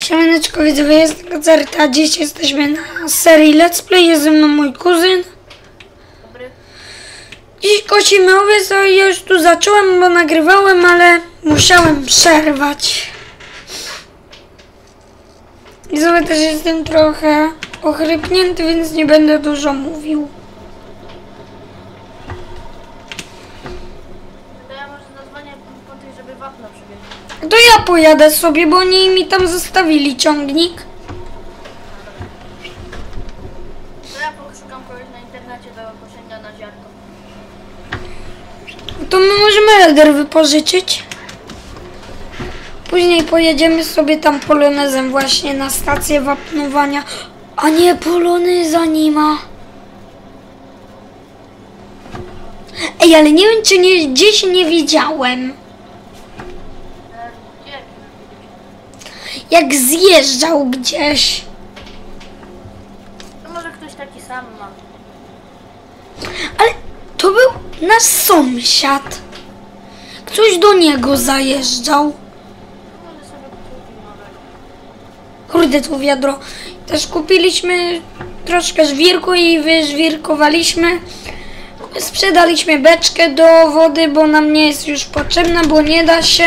Siemaneczko widzowie, jest Gazerta. Dziś jesteśmy na serii Let's Play. Jest ze mną mój kuzyn. Dobry. Dziś kosimy owiec, a ja już tu zacząłem, bo nagrywałem, ale musiałem przerwać. Widzowie, też jestem trochę ochrypnięty, więc nie będę dużo mówił. To ja może zadzwonię po tych, żeby wapno przywieźli. To ja pojadę sobie, bo oni mi tam zostawili ciągnik. To ja poszukam kogoś na internecie do koszenia na ziarnko. To my możemy header wypożyczyć. Później pojedziemy sobie tam polonezem właśnie na stację wapnowania. A nie, poloneza nie ma. Ej, ale nie wiem, czy nie, gdzieś nie widziałem. Gdzie? Jak zjeżdżał gdzieś. To może ktoś taki sam ma. Ale to był nasz sąsiad. Ktoś do niego zajeżdżał. To może sobie kupić nowego. Kurde, tu wiadro. Też kupiliśmy troszkę żwirku i wyżwirkowaliśmy. Sprzedaliśmy beczkę do wody, bo nam nie jest już potrzebna, bo nie da się.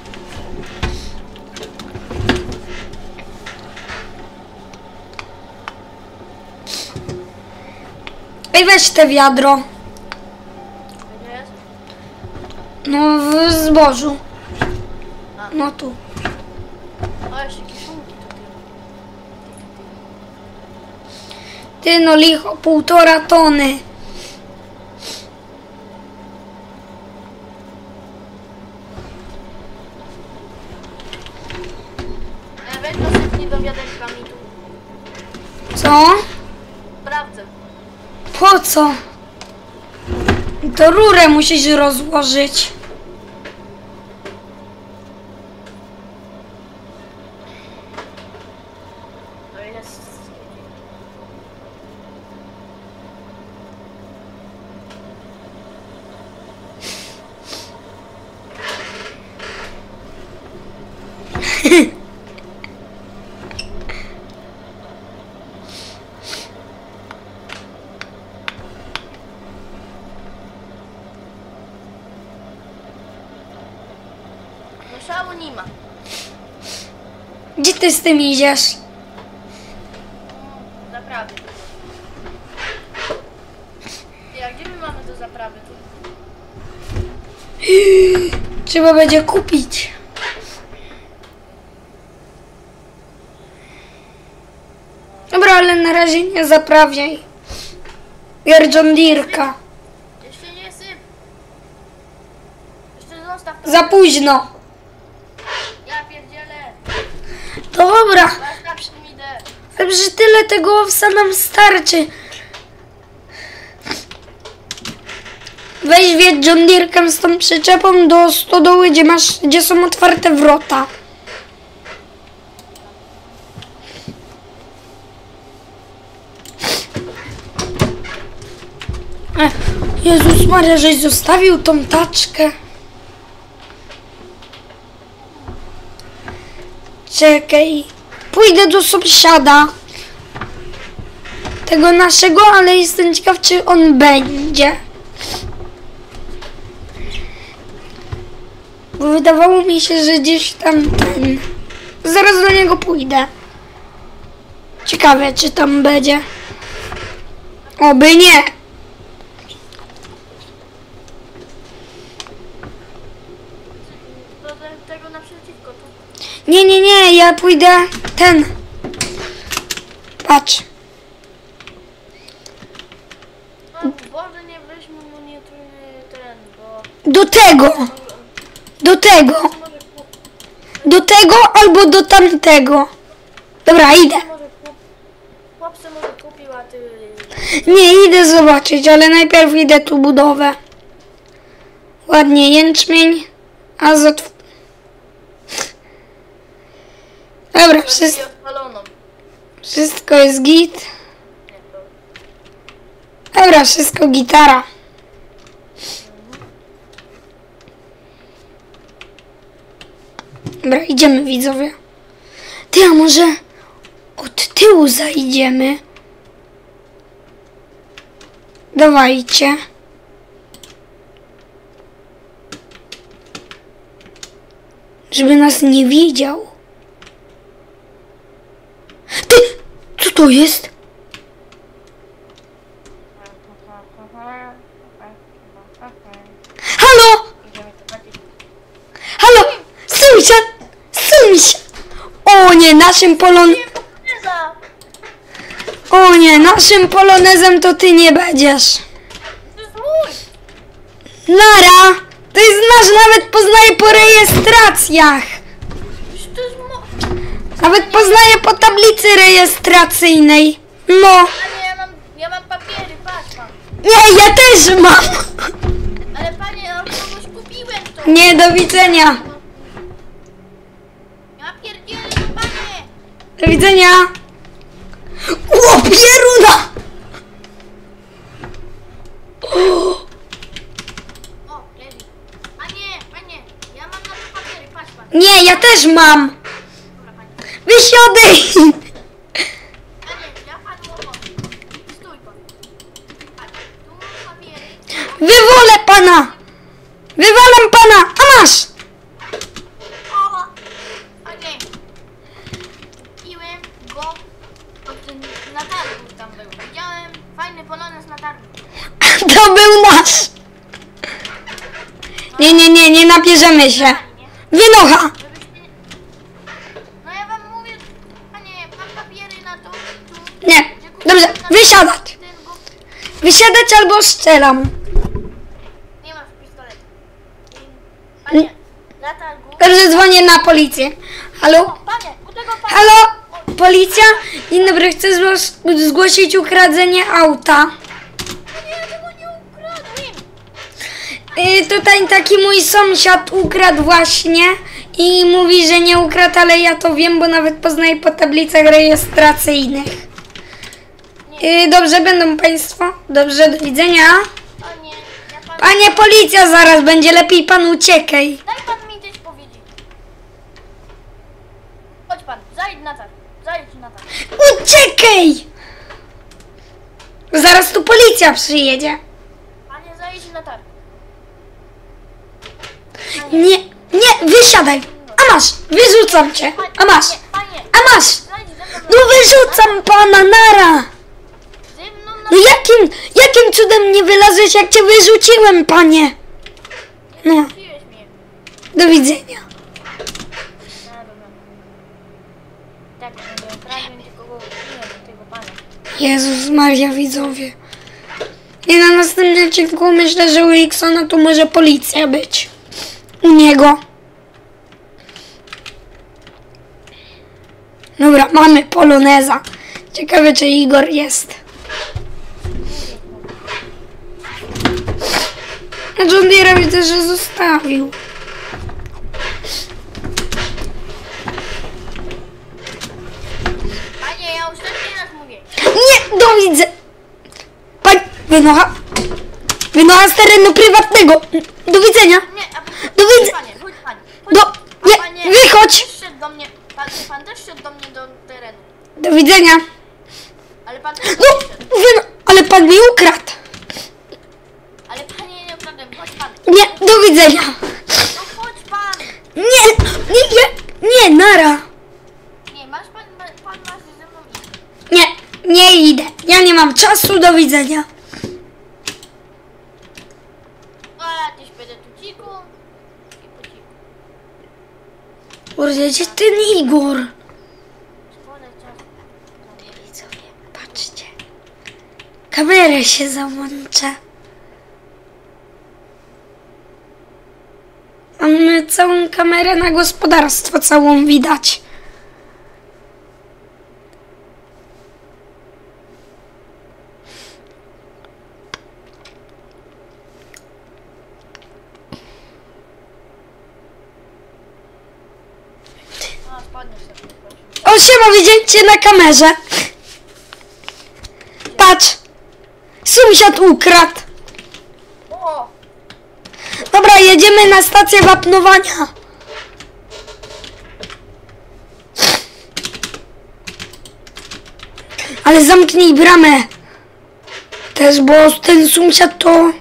Ej, weź te wiadro. Gdzie jest? No, w zbożu. No tu. O, jeszcze kiszonki tutaj. Ty no licho, 1,5 tony. Weź to sypnij do wiaderka mi tu. Co? Sprawdzę. Po co? To rurę musisz rozłożyć. To jest... No szału nie ma. Gdzie ty z tym idziesz? Zaprawy. A gdzie my mamy do zaprawy tu? Trzeba będzie kupić. Dobra, ale na razie nie zaprawiaj. Bier John Deere'ka. Jeszcze nie syp. Jeszcze zostaw to. Za późno. Ja pierdzielę. Dobra, Zostaw mi idę. ale przecież tyle tego owsa nam starczy. Weź wiedź John Deere'kiem z tą przyczepą do stodoły, gdzie są otwarte wrota. Jezus Maria, żeś zostawił tą taczkę. Czekaj. Pójdę do sąsiada. Tego naszego, ale jestem ciekaw, czy on będzie. Bo wydawało mi się, że gdzieś tam ten... Zaraz do niego pójdę. Ciekawe, czy tam będzie. Oby nie. Do tego naprzeciwko tu. Nie, ja pójdę ten. Patrz. No, Boże, nie weźmy mu nie ten, bo... Do tego. Może Do tego albo do tamtego. Dobra, idę. chłopcy może kupił, a ty... Nie, idę zobaczyć, ale najpierw idę tu budowę. Ładnie jęczmień. Azot. Dobra, wszystko jest git. Dobra, wszystko gitara. Dobra, idziemy widzowie. Ty, a może od tyłu zajdziemy? Dawajcie. Żeby nas nie widział. Ty! Co to jest? Halo! Halo! Sąsiad! Sąsiad! O nie, naszym O nie, naszym polonezem to ty nie będziesz. To jest mój! Nara! To jest nasz, nawet poznaje po rejestracjach. To jest mój! Nawet poznaje po tablicy rejestracyjnej. No. Panie, ja mam papiery, patrz pan. Nie, ja też mam. Ale panie, ja od kogoś kupiłem to. Nie, do widzenia. Ja pierdzielę to, panie. Do widzenia. O, pieruna! O, leży. Panie, ja mam na to papiery, patrz pan. Nie, ja też mam. Dobra, panie. Wysiadaj. Panie, ja panu opowiem. Stój pan. Patrz, tu mam papiery. Wywolę pana. Wywalam pana. A masz. O! Panie, kupiłem go od na targu tam był. Widziałem fajny polonez na targu. To był nasz. Nie nabierzemy się. Wynocha. Żebyście... No ja wam mówię, panie, mam papiery na to, tu. Nie. Dobrze, wysiadać. Wysiadać albo strzelam. Nie masz pistoletu. Panie, na targu. Dobrze, dzwonię na policję. Halo? O, panie, u tego pana. Halo? Policja? Dzień dobry, chcę zgłosić ukradzenie auta. Nie, ja tego nie ukradłem. Tutaj taki mój sąsiad ukradł właśnie i mówi, że nie ukradł, ale ja to wiem, bo nawet poznaję po tablicach rejestracyjnych. Dobrze, będą państwo. Dobrze, do widzenia. Panie, ja pan... Panie, policja zaraz będzie, lepiej pan uciekaj. Daj pan mi coś powiedzieć. Chodź pan, zajdź na targ. Zajdź na targ. Uciekaj! Zaraz tu policja przyjedzie. Panie, zajdź na targ. Nie, wysiadaj. A masz, wyrzucam cię. A masz, Panie, a masz. zajdź ze mną. No wyrzucam pana, nara. Ze mną na No jakim cudem nie wylazłeś, jak cię wyrzuciłem, panie? No, Wróciłeś mnie. do widzenia. No dobra. Tak, nie ukradłem tylko do tego pana. Jezus Maria, widzowie. I na następnym odcinku myślę, że u Iksona tu może policja być. U niego. Dobra, mamy poloneza. Ciekawe, czy Igor jest. A John Deere widzę, że zostawił. Panie, ja już ostatni raz mówię. Nie, do widzenia. Pań, wynocha z terenu prywatnego. Do widzenia. Nie, Do widzenia. panie, chodź panie. Do, nie, Panie, wychodź. Też szedł do mnie, pan też szedł do mnie do terenu. Do widzenia. Ale pan też No, szedł. ale pan mi ukradł. Ale panie, nie ukradłem, chodź pan. Nie, do widzenia. No chodź pan. Nie, nara. Nie, masz pan masz ze mną iść. Nie idę. Ja nie mam czasu, do widzenia. A, tyś będę tu ciku. I po ciku. Kurde, gdzie ten Igor? Szkoda czasu. Widzowie, patrzcie. Kamerę się załączę. Mamy całą kamerę na gospodarstwo, całą widać. A, spadniesz sobie. O, siema, widziałem cię na kamerze. Patrz. Sąsiad ukradł. O! Dobra, jedziemy na stację wapnowania. Ale zamknij bramę. Też, bo ten sąsiad to... On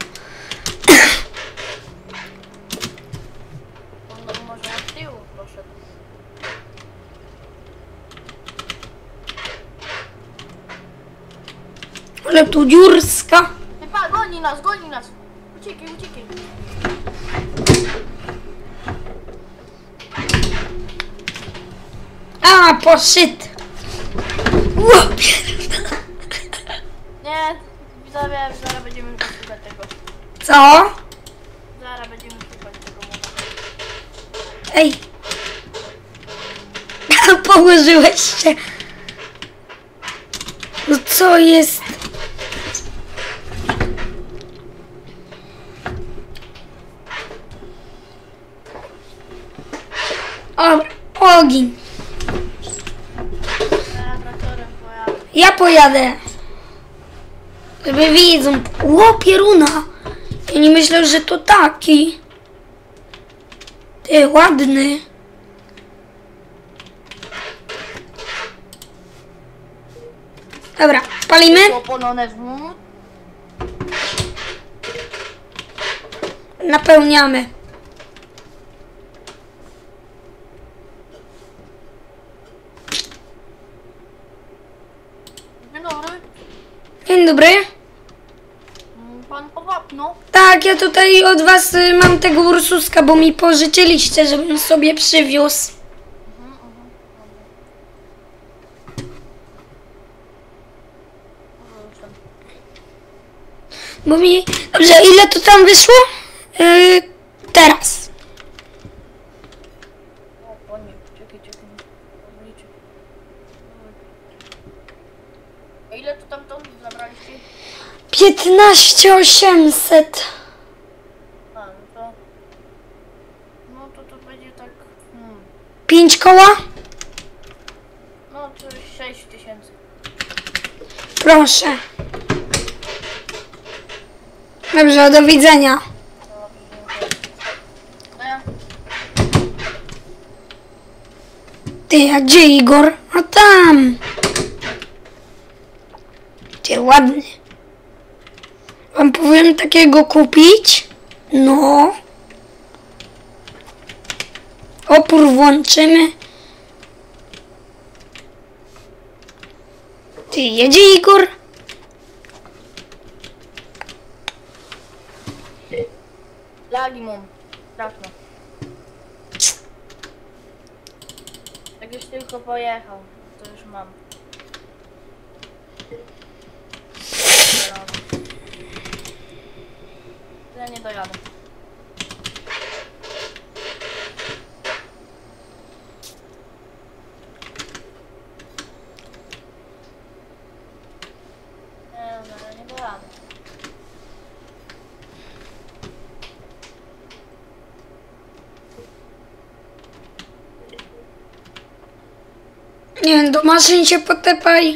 może od tyłu poszedł. Ale tu dziurska. Chyba goni nas, goni nas. Uciekaj, uciekaj. A, poszedł. Łopie. Nie, widzowie, zaraz będziemy szukać tego. Co? Zaraz będziemy szukać tego mowa. Ej. Położyłeś się. No co jest? O, ogień. Ja traktorem pojadę. Ja pojadę. Żeby widzą. Ło, pieruna. Ja nie myślę, że to taki. Ty, ładny. Dobra, palimy? To polonezmu. Napełniamy. Dzień dobry. Dzień dobry. Pan powapno. Tak, ja tutaj od was mam tego Ursuska, bo mi pożyczyliście, żebym sobie przywiózł. Bo mi... Dobrze, ile to tam wyszło? Teraz. O, panie, czekaj. Obliczy. A ile tu tam zabraliście? 15 800. A, no to... No to będzie tak... 5 koła? No to 6000. Proszę. Dobrze, do widzenia. No ja... Ty, a gdzie Igor? A tam. Ty, ładny. Wam powiem takiego kupić. No. Opór włączymy. Ty, jedzie Igor? Lagi mam. Trafno. Jak już tylko pojechał, to już mam. Ja nie dojadę. Nie dojadę. Nie wiem, do maszyn się potepaj.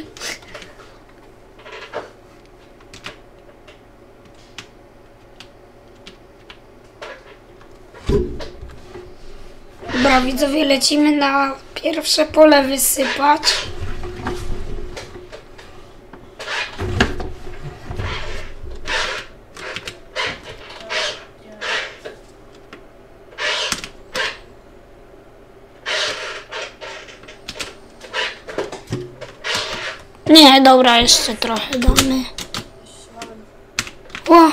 Dobra, widzowie, lecimy na pierwsze pole wysypać. Nie, dobra, jeszcze trochę damy. O!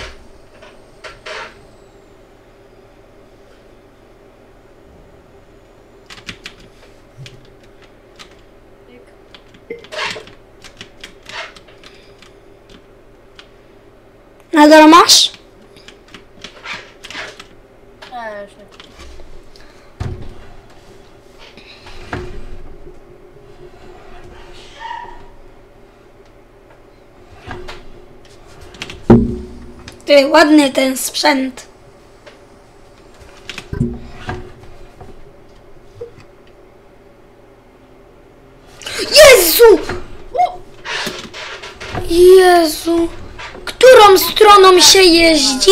Nadal masz? Nie, już nie. Ty, ładny ten sprzęt. Jezu! Jezu! Którą stroną się jeździ?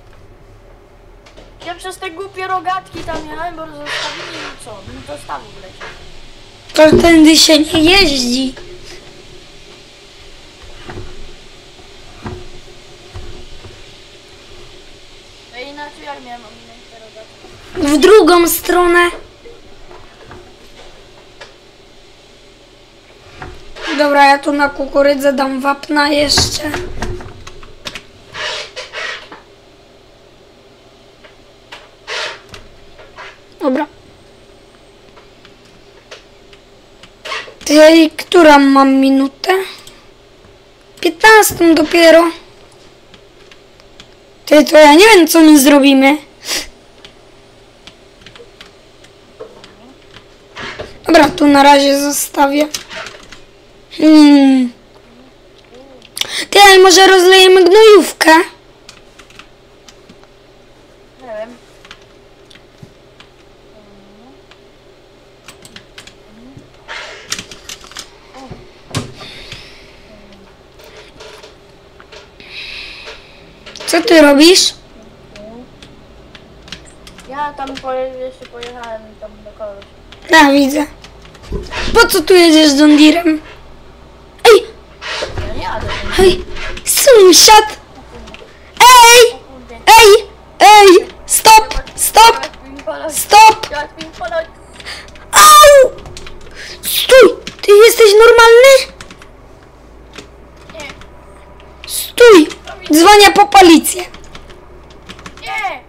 Ja przez te głupie rogatki tam jechałem, bo zostawili i co? Bym to stawu wleciał. To tędy się nie jeździ. drugą stronę. Dobra, ja tu na kukurydzę dam wapna jeszcze. Dobra. Ty, którą mam minutę? 15 dopiero. Ty, to ja nie wiem, co my zrobimy. Dobra, tu na razie zostawię. Ty, ale może rozlejemy gnojówkę? Nie wiem. Co ty robisz? Ja tam jeszcze pojechałem tam do kogoś. Ja widzę. Po co tu jedziesz z John Deerem? Ej! Ja nie jadę. Ej! Sąsiad! Ej! Ej! Ej! Stop! Stop! Stop! Au! Stój! Ty jesteś normalny? Nie, Stój! Dzwonię po policję. nie!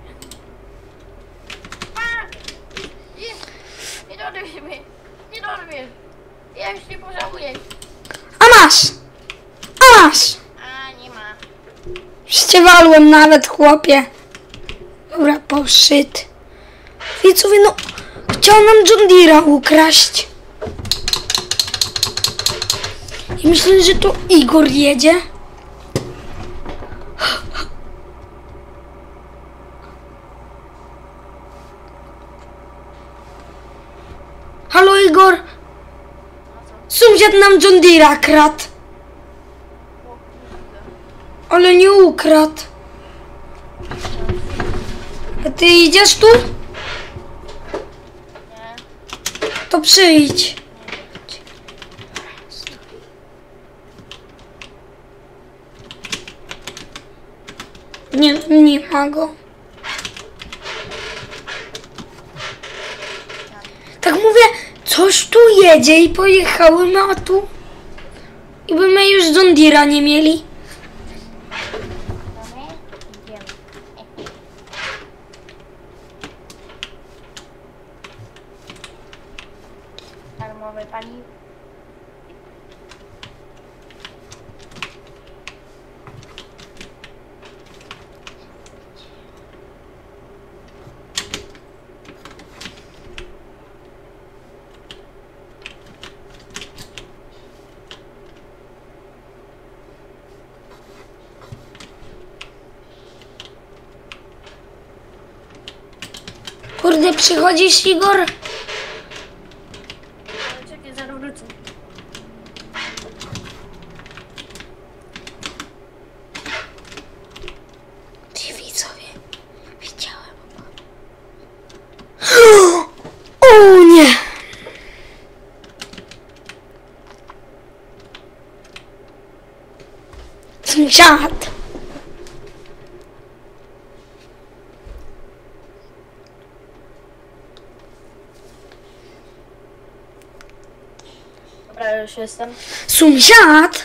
Nie dorwiesz mnie! Nie dorwiesz! Ja już nie pożałuję! A masz! A masz! A, nie ma. Ściewalłem nawet, chłopie. Dobra, poszedł. Widzowie, no... Chciał nam John Deere'a ukraść. I myślę, że to Igor jedzie. Halo, Igor. Sąsiad nam John Deere'a kradł. Ale nie ukradł. A ty idziesz tu? Nie. To przyjdź. Nie ma go. Tak mówię, coś tu jedzie i pojechały, a tu... I by my już John Deere'a nie mieli. Idziemy. Darmowe paliwo. Kurde, przychodzisz, Igor? Ale czekaj, zaraz wrócę. Ty, widzowie, widziałem. O nie! Sąsiad! Dobra, już jestem. Sąsiad?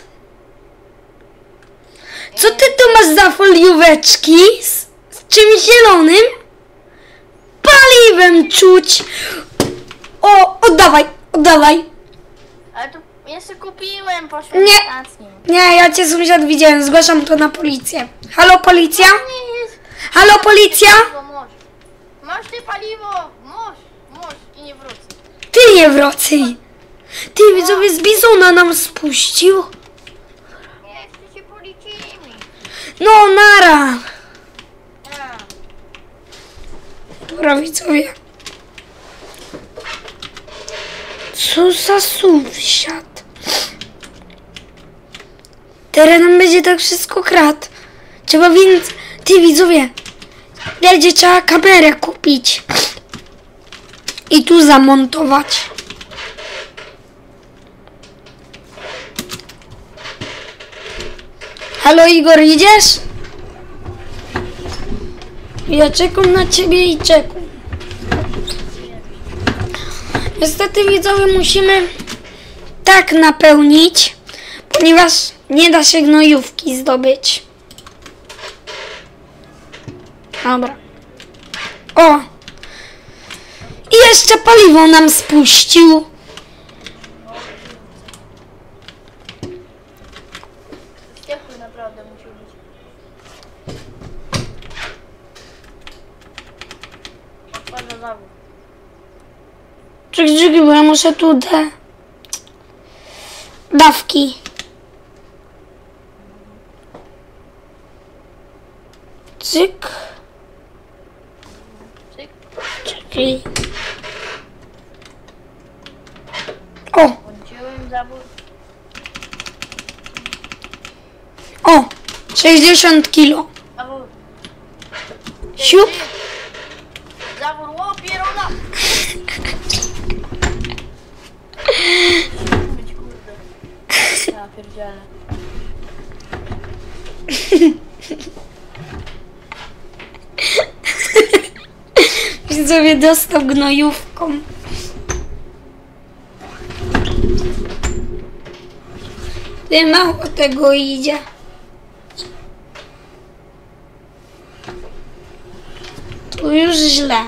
Co ty tu masz za folióweczki? Z czymś zielonym? Paliwem czuć! O, oddawaj, oddawaj! Ale tu jeszcze kupiłem, poszłem Nie. na stację. Nie, ja cię sąsiad widziałem, zgłaszam to na policję. Halo, policja? Nie jest. Halo, policja? Paliwo, masz ty paliwo! Masz i nie wrócę. Ty nie wracaj! Ty, widzowie, z bizona nam spuścił. Nie, jeszcze się policzymy. No, nara! Ja. Dobra, widzowie. Co za sąsiad? Teraz nam będzie tak wszystko kradł. Trzeba więc... Ty, widzowie, będzie trzeba kamerę kupić. I tu zamontować. Halo, Igor, idziesz? Ja czekam na ciebie i czekam. Niestety widzowie musimy tak napełnić, ponieważ nie da się gnojówki zdobyć. Dobra. O! I jeszcze paliwo nam spuścił. Ciepły naprawdę musi być. Odpada zawód. Czekaj, bo ja muszę tu te dawki. Cyk. Cyk. Czekaj. O! Włączyłem zawód. O! 60 kilo. Zawód. Siup. Zawód łopie rola. Być kurde. Ja pierdzielę. Widzowie dostał gnojówką. Ty mało tego idzie. Tu już źle.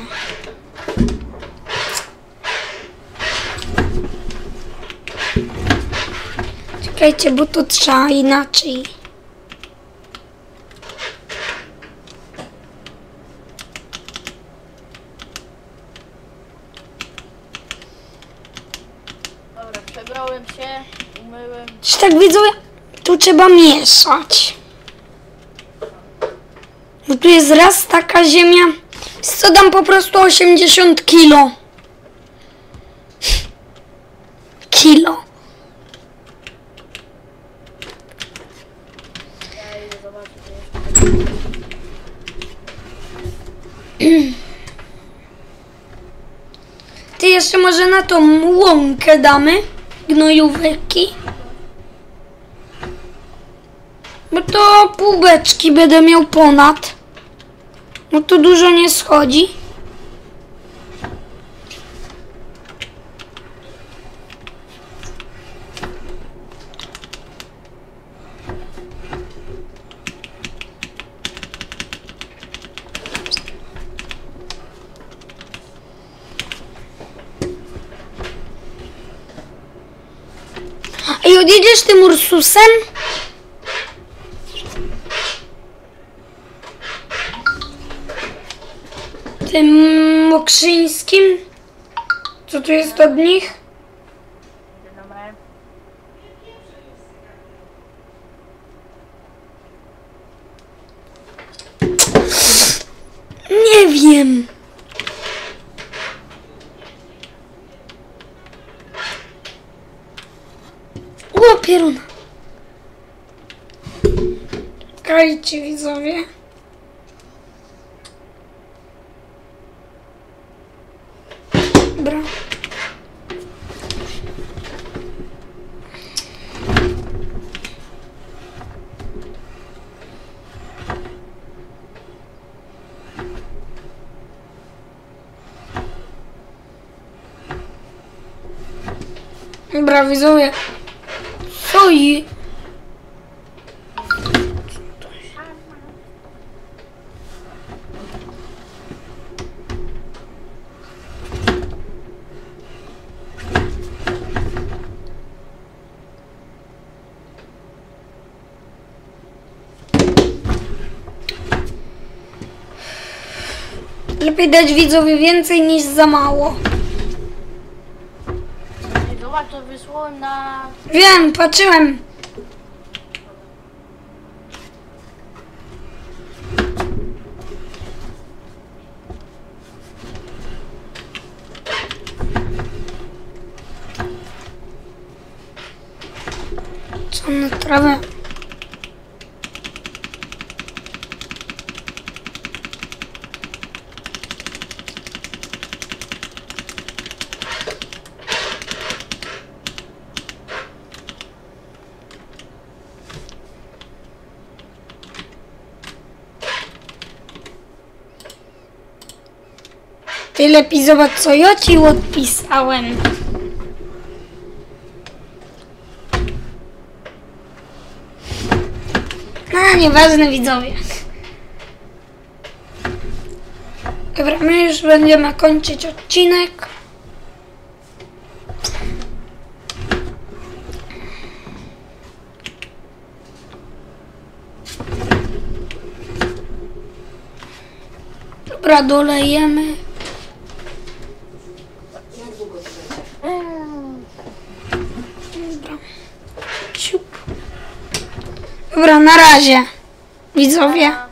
Czekajcie, bo to trzeba inaczej. Dobra, przebrałem się, umyłem. Czy tak widzę, tu trzeba mieszać. Bo tu jest raz taka ziemia, co dam po prostu 80 kilo. Kilo. Ja idę zobaczyć jeszcze. Ty jeszcze może na tą łąkę damy gnojówki. Bo to pół beczki będę miał ponad. No to dużo nie schodzi. Ej, odjedziesz tym Ursusem? Tym Mokrzyńskim? Co tu jest od nich? Idę numerem. Nie wiem. O, pieruna. Czekajcie, widzowie. Dobra. Dobra, widzowie. Co i... Lepiej dać widzowi więcej niż za mało. Zobacz, to wysłałem na... Wiem, patrzyłem. Co na trawę? Ty lepiej zobacz, co ja ci odpisałem. No, nieważne, widzowie. Dobra, my już będziemy kończyć odcinek. Dobra, dolejemy. Dobra. Siup. Dobra, na razie, widzowie.